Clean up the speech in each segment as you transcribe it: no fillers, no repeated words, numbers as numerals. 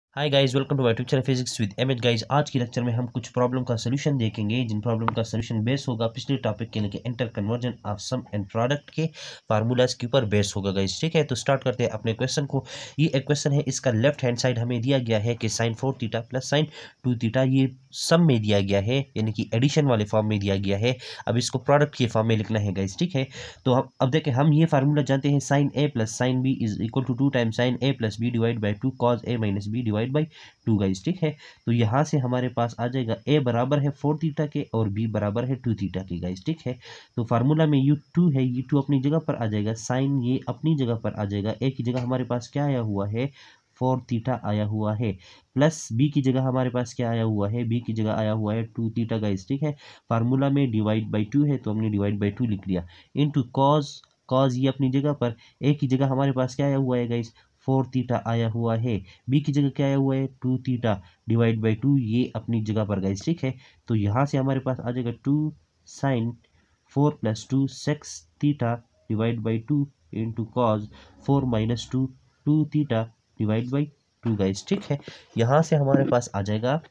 Hi guys, welcome to my YouTube channel physics with M H. Guys, आज की lecture में हम कुछ प्रॉब्लम का सोल्यूशन देखेंगे, जिन प्रॉब्लम का सोल्यूशन बेस होगा पिछले टॉपिक के लिए inter conversion of sum and product के फार्मूलाज के ऊपर बेस होगा। गाइस ठीक है, तो स्टार्ट करते हैं अपने क्वेश्चन को। ये एक क्वेश्चन है, इसका लेफ्ट हैंड साइड हमें दिया गया है कि sine 4 theta plus sine 2 theta, ये सम में दिया गया है, यानी कि एडिशन वाले फॉर्म में दिया गया है। अब इसको प्रोडक्ट के फॉर्म में लिखना है। गाइस ठीक है, तो हम अब देखें, हम ये फार्मूला जानते हैं, sine A plus sine B is equal to 2 time sine A plus B divide by 2 cos A minus B divide by 2। Guys ठीक है, तो यहाँ से हमारे पास आ जाएगा ए बराबर है 4 थीटा के और बी बराबर है 2 थीटा के। गाइस ठीक है, तो फार्मूला में यू टू है, यू टू अपनी जगह पर आ जाएगा, साइन ये अपनी जगह पर आ जाएगा, ए की जगह हमारे पास क्या आया हुआ है 4 थीटा आया हुआ है, प्लस बी की जगह हमारे पास क्या आया हुआ है, बी की जगह आया हुआ है 2 थीटा। गाइस ठीक है, फार्मूला में डिवाइड बाई 2 है तो हमने डिवाइड बाई 2 लिख दिया, इनटू कॉज, कॉज ये अपनी जगह पर, ए की जगह हमारे पास क्या आया हुआ है गाइस 4 थीटा आया हुआ है, बी की जगह क्या आया हुआ है 2 थीटा डिवाइड बाई 2 ये अपनी जगह पर। गाइस ठीक है, तो यहाँ से हमारे पास आ जाएगा 2 sine 4 plus 2 six theta divide by 2 into cos 4 minus 2 2 theta divide by 2। Guys ठीक है, यहाँ से हमारे पास आ जाएगा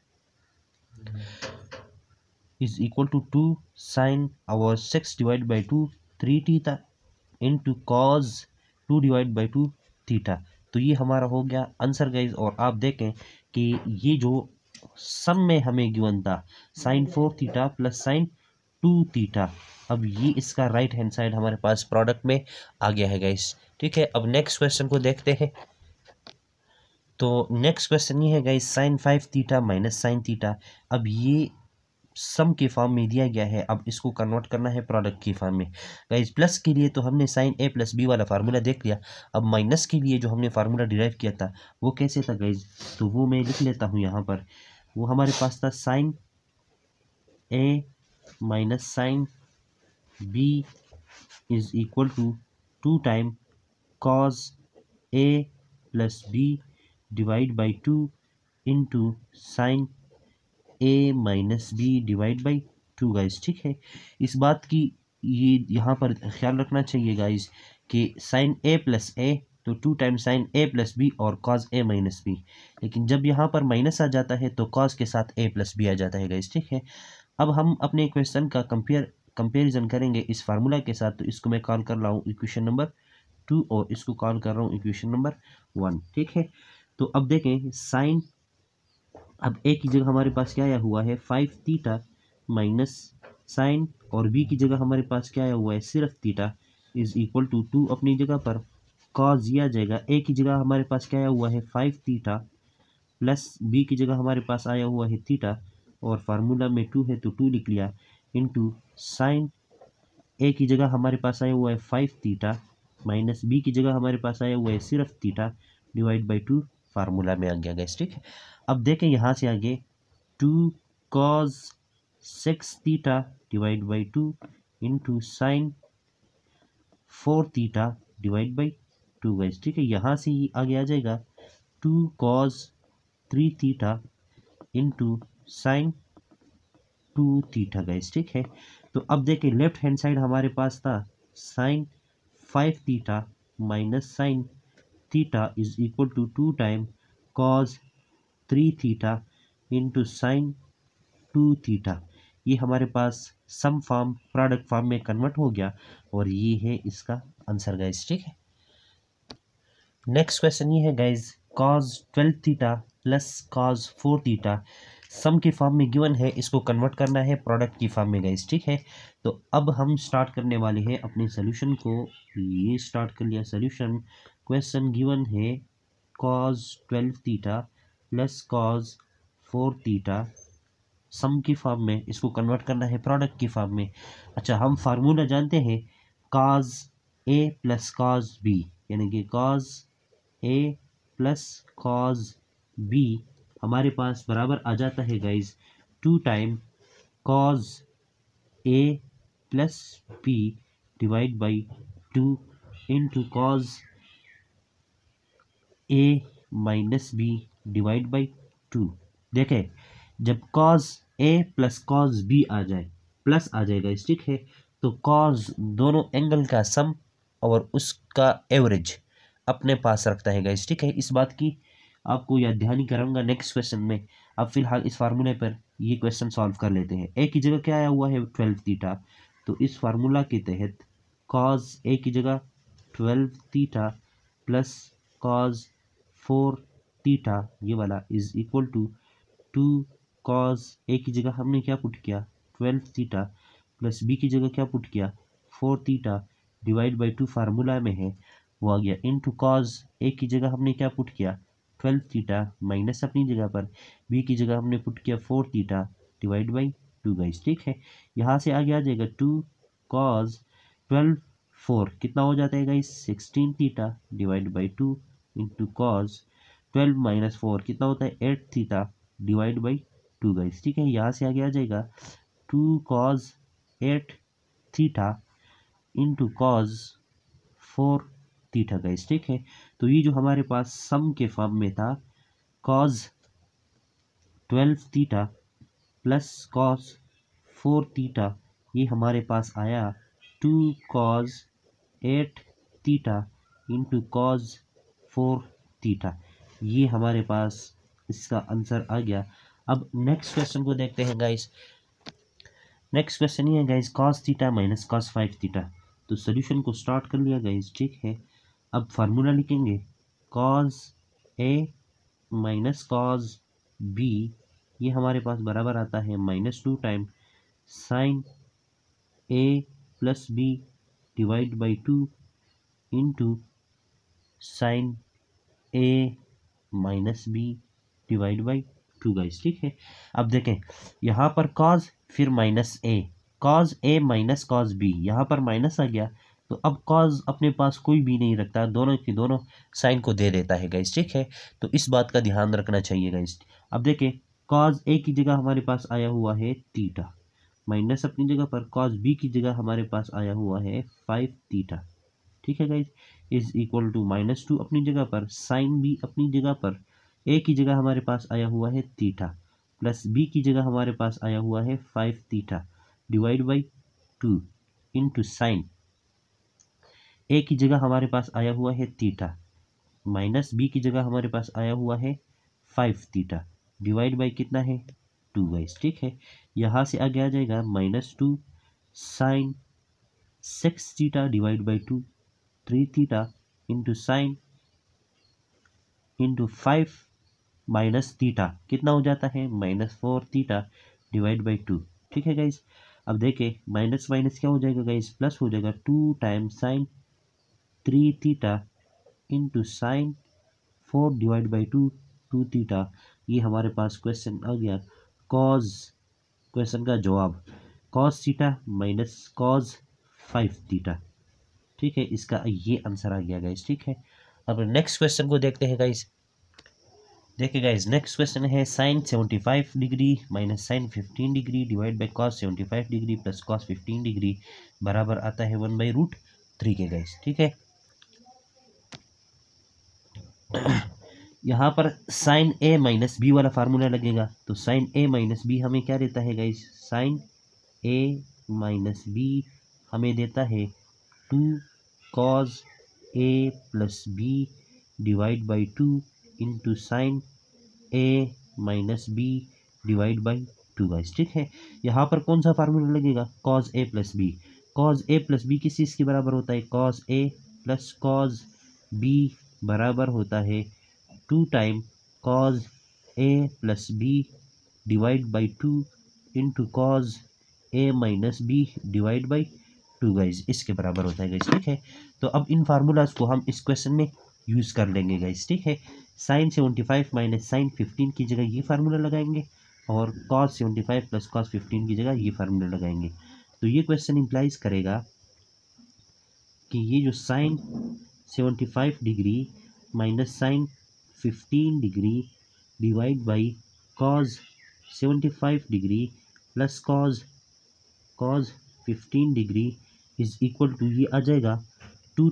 इज इक्वल टू 2 साइन और 6 divide by 2 3 theta into cos 2 divide by 2 theta. तो ये हमारा हो गया आंसर। गाइज, और आप देखें कि ये जो सम में हमें गिवन था sine 4 theta plus sine 2 theta, अब ये इसका राइट हैंड साइड हमारे पास प्रोडक्ट में आ गया है। गाइस ठीक है, अब नेक्स्ट क्वेश्चन को देखते हैं। तो नेक्स्ट क्वेश्चन ये है guys, sine 5 theta minus sine theta. अब ये सम के फॉर्म में दिया गया है, अब इसको कन्वर्ट करना है प्रोडक्ट की फॉर्म में। गाइस प्लस के लिए तो हमने साइन ए प्लस बी वाला फार्मूला देख लिया, अब माइनस के लिए जो हमने फार्मूला डिराइव किया था वो कैसे था गाइस, तो वो मैं लिख लेता हूँ यहाँ पर। वो हमारे पास था sine A minus sine B is equal to 2 time cos A plus B divide by 2 into sine A minus B divide by 2। Guys ठीक है, इस बात की ये यहाँ पर ख्याल रखना चाहिए गाइस कि साइन ए प्लस ए तो 2 time sine A plus B और कॉज ए माइनस बी, लेकिन जब यहाँ पर माइनस आ जाता है तो कॉज के साथ ए प्लस बी आ जाता है। गाइस ठीक है, अब हम अपने क्वेश्चन का कंपेरिजन करेंगे इस फार्मूला के साथ, तो इसको मैं कॉल कर रहा हूँ इक्वेशन नंबर 2 और इसको कॉल कर रहा हूँ इक्वेशन नंबर 1। ठीक है, तो अब देखें साइन, अब ए की जगह हमारे पास क्या आया हुआ है 5 थीटा माइनस साइन, और बी की जगह हमारे पास क्या आया हुआ है सिर्फ थीटा इज इक्वल टू 2 अपनी जगह पर, कॉज ये आ जाएगा, ए की जगह हमारे पास क्या आया हुआ है 5 थीटा प्लस बी की जगह हमारे पास आया हुआ है थीटा, और फार्मूला में 2 है तो 2 लिख लिया, इंटू साइन ए की जगह हमारे पास आया हुआ है 5 थीटा माइनस बी की जगह हमारे पास आया हुआ है सिर्फ थीटा डिवाइड बाई 2, फार्मूला में आ गया। गैस ठीक है, अब देखें यहाँ से आगे 2 cos 6 theta divide by 2 into sine 4 theta divide by 2। Guys ठीक है, यहाँ से ही आगे आ जाएगा 2 cos 3 theta into sine 2 theta. Guys ठीक है, तो अब देखें लेफ्ट हैंड साइड हमारे पास था sine 5 theta minus sine theta is equal to 2 time cos 3 theta into sine 2 theta. ये हमारे पास सम फॉर्म प्रोडक्ट फॉर्म में कन्वर्ट हो गया, और ये है इसका आंसर। गाइस ठीक है, नेक्स्ट क्वेश्चन ये है guys, cos 12 theta plus cos 4 theta sum के फॉर्म में गिवन है, इसको कन्वर्ट करना है प्रोडक्ट की फॉर्म में। गाइस ठीक है, तो अब हम स्टार्ट करने वाले हैं अपने सोल्यूशन को। ये स्टार्ट कर लिया सोल्यूशन, क्वेश्चन गिवन है cos 12 theta plus cos 4 theta sum की फॉर्म में, इसको कन्वर्ट करना है प्रोडक्ट की फॉर्म में। अच्छा, हम फार्मूला जानते हैं cos A plus cos B, यानी कि cos A plus cos B हमारे पास बराबर आ जाता है guys 2 time cos A plus B divide by 2 into cos A minus B divide by 2। देखें, जब cos A plus cos B आ जाए प्लस आ जाएगा इस, ठीक है, तो कॉज दोनों एंगल का सम और उसका एवरेज अपने पास रखता है गाइस। ठीक है, इस बात की आपको याद ध्यान कराऊंगा नेक्स्ट क्वेश्चन में। अब फिलहाल इस फार्मूले पर ये क्वेश्चन सॉल्व कर लेते हैं। ए की जगह क्या आया हुआ है 12 थीटा, तो इस फार्मूला के तहत कॉज ए की जगह 12 थीटा प्लस कॉज 4 थीटा ये वाला is equal to 2 cos A की जगह हमने क्या पुट किया 12 थीटा प्लस बी की जगह क्या पुट किया 4 थीटा डिवाइड बाई 2 फार्मूला में है वो आ गया इनटू कॉज ए की जगह हमने क्या पुट किया 12 थीटा माइनस अपनी जगह पर बी की जगह हमने पुट किया 4 थीटा डिवाइड बाई 2 गाइस। ठीक है, यहाँ से आगे आ जाएगा 2 कॉज 12 4 कितना हो जाता है guys 16 theta divide by 2 into cos 12 minus 4 कितना होता है 8 थीटा डिवाइड बाई 2 गाइस। ठीक है, यहाँ से आगे आ जाएगा 2 cos 8 theta into cos 4 theta guys. ठीक है, तो ये जो हमारे पास सम के फॉर्म में था cos 12 theta plus cos 4 theta ये हमारे पास आया 2 cos 8 theta into cos 4 theta, ये हमारे पास इसका आंसर आ गया। अब नेक्स्ट क्वेश्चन को देखते हैं गाइस। नेक्स्ट क्वेश्चन ये है guys cos theta minus cos 5 theta. तो सोल्यूशन को स्टार्ट कर लिया गाइस। ठीक है, अब फार्मूला लिखेंगे cos A minus cos B ये हमारे पास बराबर आता है -2 time sine A plus B divide by 2 into sine A minus B divide by 2 guys. ठीक है, अब देखें यहाँ पर कॉज फिर minus A, cos A minus cos B, यहाँ पर माइनस आ गया तो अब कॉज अपने पास कोई भी नहीं रखता, दोनों की दोनों साइन को दे देता है गाइस। ठीक है, तो इस बात का ध्यान रखना चाहिए गाइस। अब देखें कॉज ए की जगह हमारे पास आया हुआ है थीटा माइनस अपनी जगह पर कॉज बी की जगह हमारे पास आया हुआ है 5 थीटा। ठीक है गाइस, इज इक्वल टू -2 अपनी जगह पर साइन बी अपनी जगह पर ए की जगह हमारे पास आया हुआ है थीटा प्लस बी की जगह हमारे पास आया हुआ है 5 theta divide by 2 into sine A की जगह हमारे पास आया हुआ है थीटा माइनस बी की जगह हमारे पास आया हुआ है 5 थीटा डिवाइड बाई कितना है 2 गाइस। ठीक है, यहाँ से आगे आ जाएगा -2 sine 6 theta divide by 2 3 theta into sine into 5 minus theta कितना हो जाता है -4 थीटा डिवाइड बाई 2। ठीक है गाइस, अब देखें माइनस माइनस क्या हो जाएगा गाइस प्लस हो जाएगा 2 time sine 3 theta into sine 4 divide by 2 theta, ये हमारे पास क्वेश्चन आ गया कॉज, क्वेश्चन का जवाब cos theta minus cos 5 theta. ठीक है, इसका ये आंसर आ गया गाइस। ठीक है, अब नेक्स्ट क्वेश्चन को देखते हैं गाइस। देखिए गाइस नेक्स्ट क्वेश्चन है sine 75 degree minus sine 15 degree divide by cos 75 degree plus cos 15 degree बराबर आता है 1/√3 के गाइस। ठीक है, यहाँ पर साइन ए माइनस बी वाला फार्मूला लगेगा, तो साइन ए माइनस बी हमें क्या देता है guys, sine A minus B हमें देता है 2 cos A plus B divide by 2 into sine A minus B divide by 2 guys. ठीक है, यहाँ पर कौन सा फार्मूला लगेगा cos A plus B, cos A plus B किस चीज़ के बराबर होता है, cos A plus cos B बराबर होता है 2 time cos A plus B divide by 2 into cos A minus B divide by 2 guys, इसके बराबर होता है गाइस। ठीक है, तो अब इन फार्मूलाज को हम इस क्वेश्चन में यूज़ कर लेंगे गाइस। ठीक है, साइन 75 माइनस साइन 15 की जगह ये फार्मूला लगाएंगे और कॉस 75 प्लस कॉस 15 की जगह ये फार्मूला लगाएंगे। तो ये क्वेश्चन इम्प्लाइज करेगा कि ये जो sine 75 degree minus sine 15 degree divide by cos 75 degree plus cos 15 degree is equal to ये आ जाएगा 2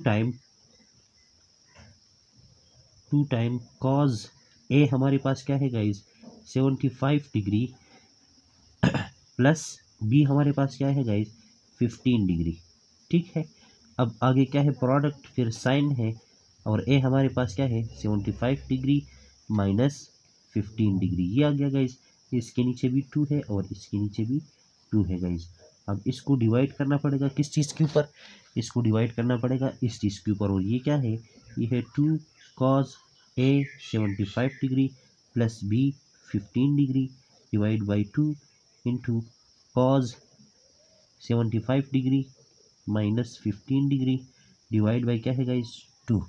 टाइम कॉज ए हमारे पास क्या है गाइज 75 डिग्री प्लस बी हमारे पास क्या है गाइज 15 डिग्री। ठीक है, अब आगे क्या है प्रोडक्ट फिर साइन है और ए हमारे पास क्या है 75 डिग्री -15 डिग्री। ये आ गया गाइज। इसके नीचे भी 2 है और इसके नीचे भी 2 है गाइज। अब इसको डिवाइड करना पड़ेगा किस चीज़ के ऊपर, इसको डिवाइड करना पड़ेगा इस चीज़ के ऊपर। और ये क्या है, ये है 2 cos A 75 degree plus B 15 degree divide by 2 into cos 75 degree minus 15 degree divide by क्या है गाइज 2।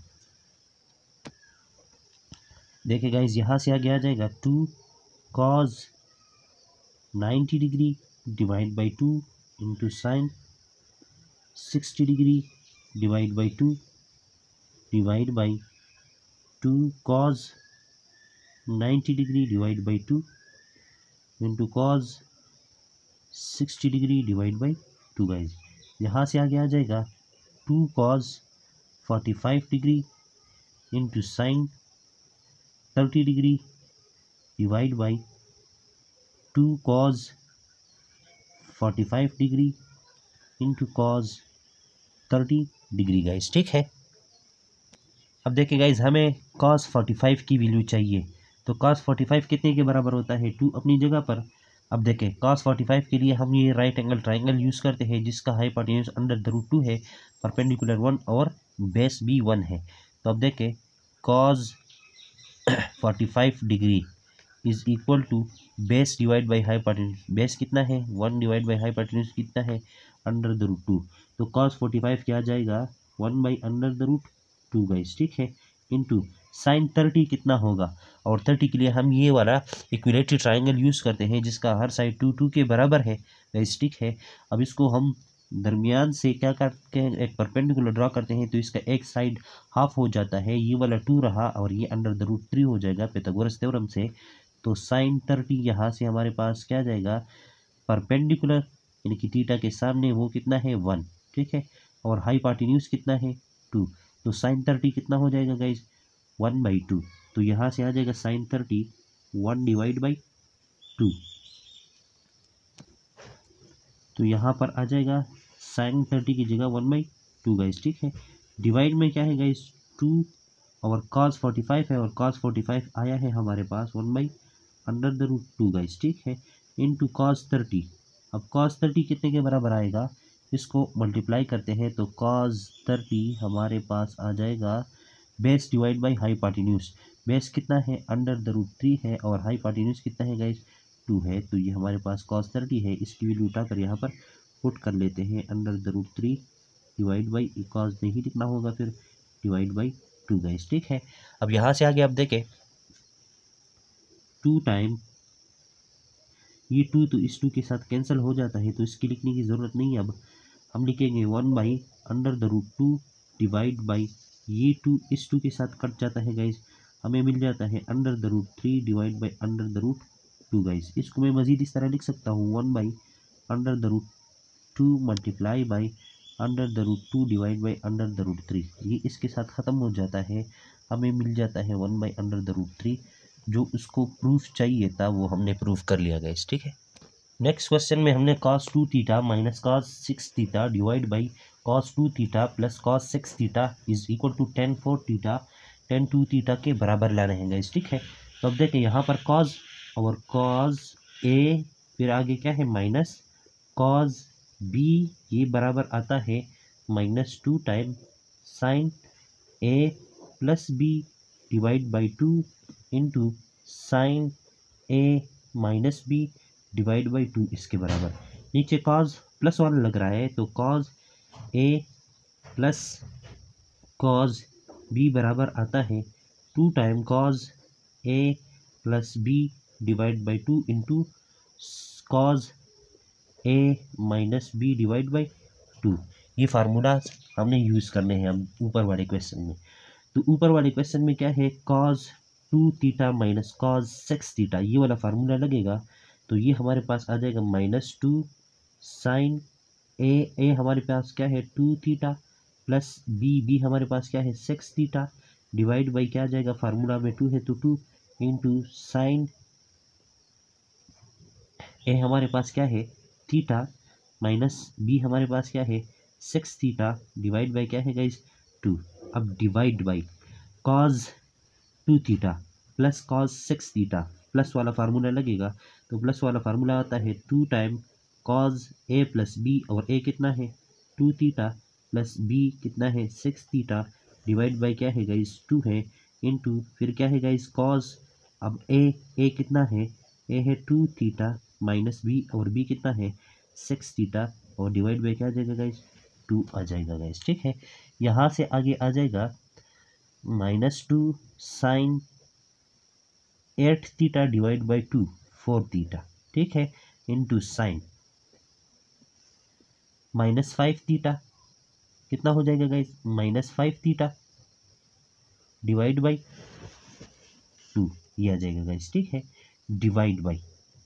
देखिए गाइज यहाँ से आगे आ जाएगा 2 cos 90 degree divide by 2 into sine 60 degree divide by 2 divide by 2 cos 90 degree divide by 2 into cos 60 degree divide by 2 guys. यहाँ से आगे आ जाएगा 2 cos 45 degree into sine 30 degree divide by 2 cos 45 degree into cos 30 degree guys. ठीक है। अब देखिए guys हमें cos 45 की वैल्यू चाहिए, तो cos 45 कितने के बराबर होता है, 2 अपनी जगह पर। अब देखें cos 45 के लिए हम ये राइट एंगल ट्राइंगल यूज़ करते हैं जिसका हाइपोटेन्यूज √2 है, परपेंडिकुलर 1 और बेस भी 1 है। तो अब देखें cos 45 degree is equal to base divide by hypotenuse. Base कितना है 1 डिवाइड बाई हाइपोटेन्यूज कितना है √2। तो cos 45 क्या आ जाएगा 1 बाई √2 गाइस। ठीक है, इंटू साइन 30 कितना होगा, और 30 के लिए हम ये वाला इक्विलेटरल ट्राइंगल यूज़ करते हैं जिसका हर साइड 2 के बराबर है गाइस। ठीक है, अब इसको हम दरमियान से क्या करते हैं, एक परपेंडिकुलर ड्रॉ करते हैं, तो इसका एक साइड हाफ हो जाता है, ये वाला 2 रहा और ये √3 हो जाएगा पाइथागोरस थ्योरम से। तो साइन 30 यहाँ से हमारे पास क्या जाएगा, परपेंडिकुलर यानी कि थीटा के सामने वो कितना है 1। ठीक है, और हाइपोटेन्यूज कितना है 2। तो साइन 30 कितना हो जाएगा गाइज 1/2। तो यहाँ से आ जाएगा साइन 30 1 डिवाइड बाई 2। तो यहाँ पर आ जाएगा साइन 30 की जगह 1/2 गाइज। ठीक है, डिवाइड में क्या है गाइज 2 और cos 45 है, और cos 45 आया है हमारे पास 1/√2 गाइज। ठीक है, इंटू cos 30। अब cos 30 कितने के बराबर आएगा, इसको मल्टीप्लाई करते हैं तो cos 30 हमारे पास आ जाएगा base divide by hypotenuse. Base कितना है √3 है और हाइपोटेन्यूज कितना है गाइज 2 है। तो ये हमारे पास cos 30 है, इसकी वैल्यू उठाकर यहाँ पर पुट कर लेते हैं √3 डिवाइड बाई cos नहीं लिखना होगा फिर डिवाइड बाई 2 गाइज। ठीक है, अब यहाँ से आगे आप देखें 2 टाइम ये 2 तो इस 2 के साथ कैंसिल हो जाता है, तो इसकी लिखने की ज़रूरत नहीं है। अब हम लिखेंगे 1/√2 डिवाइड बाई ये 2 इस 2 के साथ कट जाता है गाइज, हमें मिल जाता है √3 डिवाइड बाई √2 गाइज। इसको मैं मज़ीद इस तरह लिख सकता हूँ 1/√2 मल्टीप्लाई बाई √2 डिवाइड बाई √3। ये इसके साथ ख़त्म हो जाता है, हमें मिल जाता है 1/√3। जो उसको प्रूफ चाहिए था वो हमने प्रूफ कर लिया गाइस। ठीक है, नेक्स्ट क्वेश्चन में हमने cos 2 theta minus cos 6 theta divide by cos 2 theta plus cos 6 theta is equal to tan 4 theta tan 2 theta के बराबर लाने हैं गाइस। ठीक है, तो अब देखें यहाँ पर cos और cos a फिर आगे क्या है माइनस cos b, ये बराबर आता है -2 time sine a plus b divide by 2 into sine a minus B divide by 2 इसके बराबर। नीचे cos प्लस 1 लग रहा है तो cos a plus cos b बराबर आता है 2 time cos a plus b divide by 2 into cos a minus B divide by 2। ये फार्मूला हमने यूज़ करने हैं अब ऊपर वाले क्वेश्चन में। तो ऊपर वाले क्वेश्चन में क्या है cos 2 theta minus cos 6 theta, ये वाला फार्मूला लगेगा। तो ये हमारे पास आ जाएगा -2 साइन a हमारे पास क्या है 2 थीटा प्लस b हमारे पास क्या है 6 थीटा डिवाइड बाई क्या आ जाएगा, फार्मूला में 2 है तो 2 इंटू साइन a हमारे पास क्या है थीटा माइनस b हमारे पास क्या है 6 थीटा डिवाइड बाई क्या है गाइस 2। अब divide by cos 2 theta plus cos 6 theta, plus वाला फार्मूला लगेगा तो प्लस वाला फार्मूला आता है 2 time cos A plus B, और ए कितना है 2 थीटा प्लस बी कितना है 6 थीटा डिवाइड बाई क्या है गाइस 2 है, इनटू फिर क्या है गाइस कॉज, अब ए कितना है, ए है 2 थीटा माइनस बी, और बी कितना है 6 थीटा, और डिवाइड बाई क्या आ जाएगा गाइस 2 आ जाएगा गाइस। ठीक है, यहाँ से आगे आ जाएगा -2 sine 8 theta divide by 2 4 theta, ठीक है, इनटू साइन -5 थीटा कितना हो जाएगा गाइस -5 थीटा डिवाइड बाई 2, ये आ जाएगा गाइस। ठीक है, डिवाइड बाई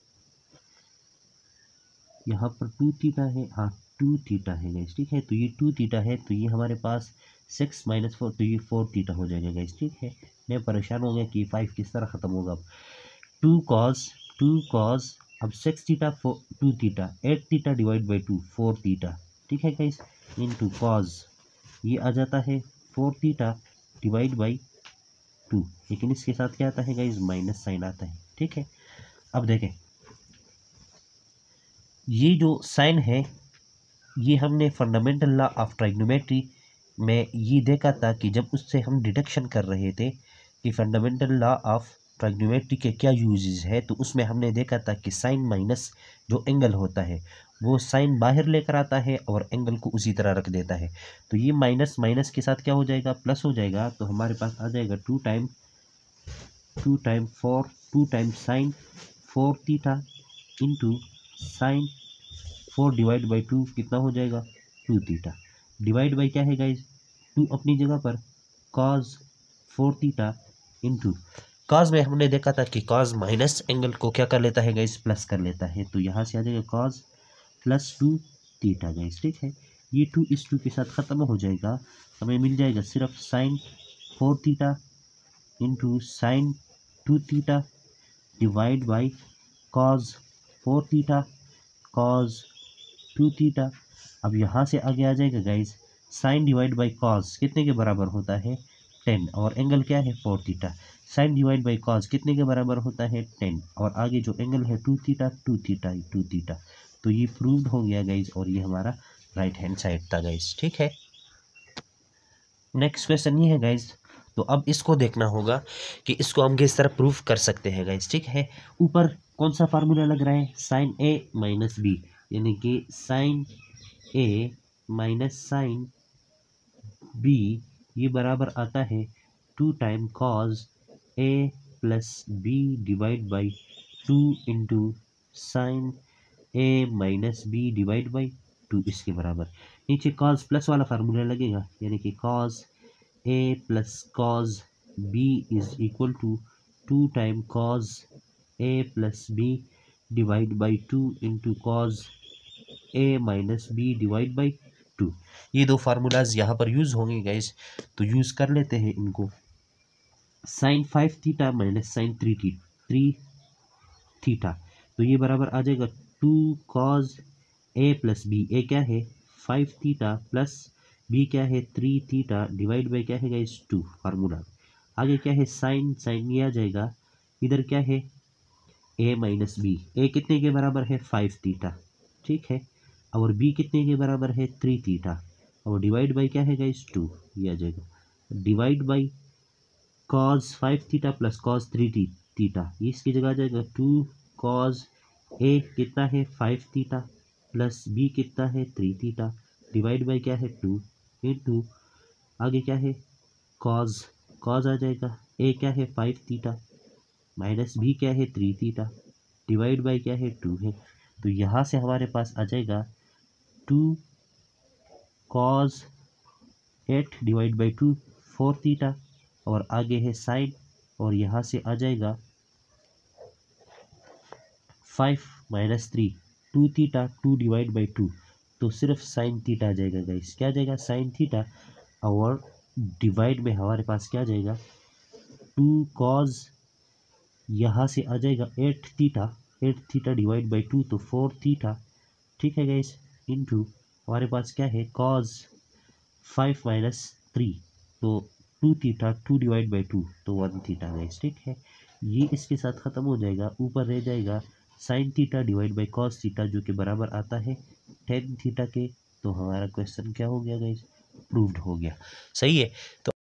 यहाँ पर 2 थीटा है, हाँ 2 थीटा है गाइस। ठीक है, तो ये 2 थीटा है, तो ये हमारे पास 6 - 4, तो ये 4 थीटा हो जाएगा गाइस। ठीक है, मैं परेशान हो गया कि 5 किस तरह ख़त्म होगा। अब 2 कॉस अब 6 theta 2 theta 8 theta divide by 2 4 theta, ठीक है गाइस, इनटू कॉस ये आ जाता है 4 थीटा डिवाइड बाई 2, लेकिन इसके साथ क्या आता है गाइस माइनस साइन आता है। ठीक है, अब देखें ये जो साइन है ये हमने फंडामेंटल लॉ ऑफ ट्राइग्नोमेट्री में ये देखा था कि जब उससे हम डिडक्शन कर रहे थे कि फंडामेंटल लॉ ऑफ ट्राइग्नोमेट्री के क्या यूजेस है, तो उसमें हमने देखा था कि साइन माइनस जो एंगल होता है वो साइन बाहर लेकर आता है और एंगल को उसी तरह रख देता है। तो ये माइनस माइनस के साथ क्या हो जाएगा प्लस हो जाएगा, तो हमारे पास आ जाएगा 2 time sine 4 theta into sine 4 divide by 2 कितना हो जाएगा 2 थीटा डिवाइड बाई क्या है गाइज 2 अपनी जगह पर कॉज 4 थीटा इंटू कॉज में हमने देखा था कि कॉज माइनस एंगल को क्या कर लेता है गाइज प्लस कर लेता है, तो यहाँ से आ जाएगा कॉज प्लस 2 थीटा गाइज। ठीक है, ये 2 इस 2 के साथ ख़त्म हो जाएगा, हमें मिल जाएगा सिर्फ sine 4 theta into sine 2 theta divide by cos 4 theta cos 2 theta. अब यहाँ से आगे आ जाएगा guys sine divide by cos कितने के बराबर होता है 10, और एंगल क्या है 4 theta, sine divide by cos कितने के बराबर होता है 10, और आगे जो एंगल है 2 थीटा 2 थीटा 2 थीटा। तो ये प्रूव्ड हो गया गाइज, और ये हमारा राइट हैंड साइड था गाइज। ठीक है, नेक्स्ट क्वेश्चन ये है गाइज, तो अब इसको देखना होगा कि इसको हम किस तरह प्रूफ कर सकते हैं गाइज। ठीक है, ऊपर कौन सा फार्मूला लग रहा है साइन ए माइनस बी, यानी कि sine A minus sine B ये बराबर आता है 2 time cos A plus B divide by 2 into sine A minus B divide by 2 इसके बराबर। नीचे कॉज प्लस वाला फार्मूला लगेगा, यानी कि cos A plus cos B is equal to 2 time cos A plus B divide by 2 into cos A minus B divide by 2। ये दो formulas यहाँ पर यूज़ होंगे गाइज, तो यूज़ कर लेते हैं इनको। Sine 5 theta minus sine 3 theta, तो ये बराबर आ जाएगा 2 cos A plus B, A क्या है 5 थीटा प्लस बी क्या है 3 थीटा डिवाइड बाई क्या है गाइस 2 फार्मूला। आगे क्या है साइन साइन ये आ जाएगा, इधर क्या है ए माइनस बी, ए कितने के बराबर है 5 थीटा, ठीक है, और बी कितने के बराबर है 3 थीटा, और डिवाइड बाई क्या है गाइस 2, ये आ जाएगा divide by cos 5 theta plus cos 3 theta, इसकी जगह आ जाएगा 2 कॉज ए कितना है 5 थीटा प्लस बी कितना है 3 थीटा डिवाइड बाई क्या है 2 इंटू आगे क्या है कॉज कॉज आ जाएगा ए क्या है 5 थीटा माइनस बी क्या है 3 थीटा डिवाइड बाई क्या है 2 है। तो यहाँ से हमारे पास आ जाएगा 2 कॉज 8 डिवाइड बाई 2 4 थीटा, और आगे है साइन, और यहाँ से आ जाएगा 5 माइनस 3 2 थीटा 2 डिवाइड बाई 2, तो सिर्फ साइन थीटा आ जाएगा गाइस, क्या आ जाएगा साइन थीटा, और डिवाइड में हमारे पास क्या आ जाएगा 2 कॉज यहाँ से आ जाएगा 8 थीटा डिवाइड बाई 2 तो 4 थीटा, ठीक है गाइस, इनटू हमारे पास क्या है कॉज 5 माइनस 3 तो 2 थीटा 2 डिवाइड बाई 2 तो 1 थीटा गाइस। ठीक है, ये इसके साथ ख़त्म हो जाएगा, ऊपर रह जाएगा sine theta divide by cos theta जो कि बराबर आता है टेन थीटा के। तो हमारा क्वेश्चन क्या हो गया गाइस, प्रूव्ड हो गया। सही है। तो